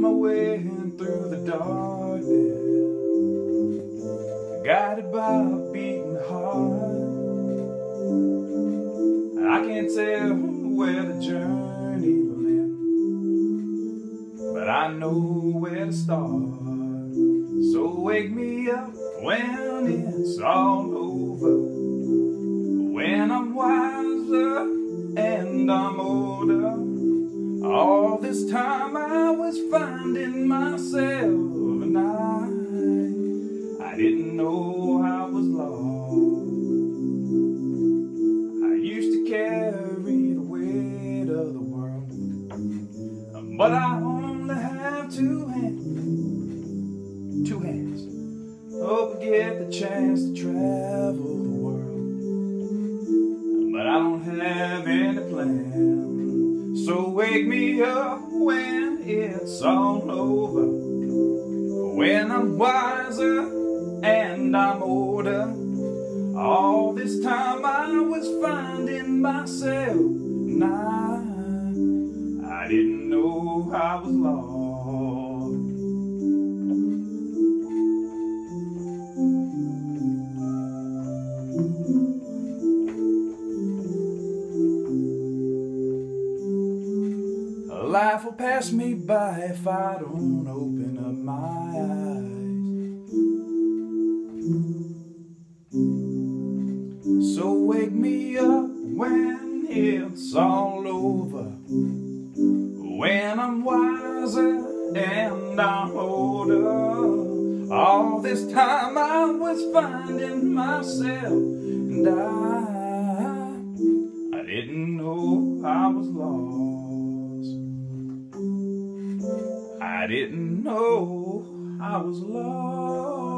my way through the darkness, guided by a beating heart. I can't tell where the journey will end, but I know where to start. So wake me up when it's all over, when I'm wiser and I'm older. All this time I was finding myself, and I didn't know I was lost. I used to carry the weight of the world, but I only have two hands. Hope I get the chance to travel the world, but I don't have any plans. So wake me up when it's all over, when I'm wiser and I'm older. All this time I was finding myself, and I didn't know I was lost. Life will pass me by if I don't open up my eyes. So wake me up when it's all over, when I'm wiser and I'm older. All this time I was finding myself, and I didn't know I was lost. I didn't know I was lost.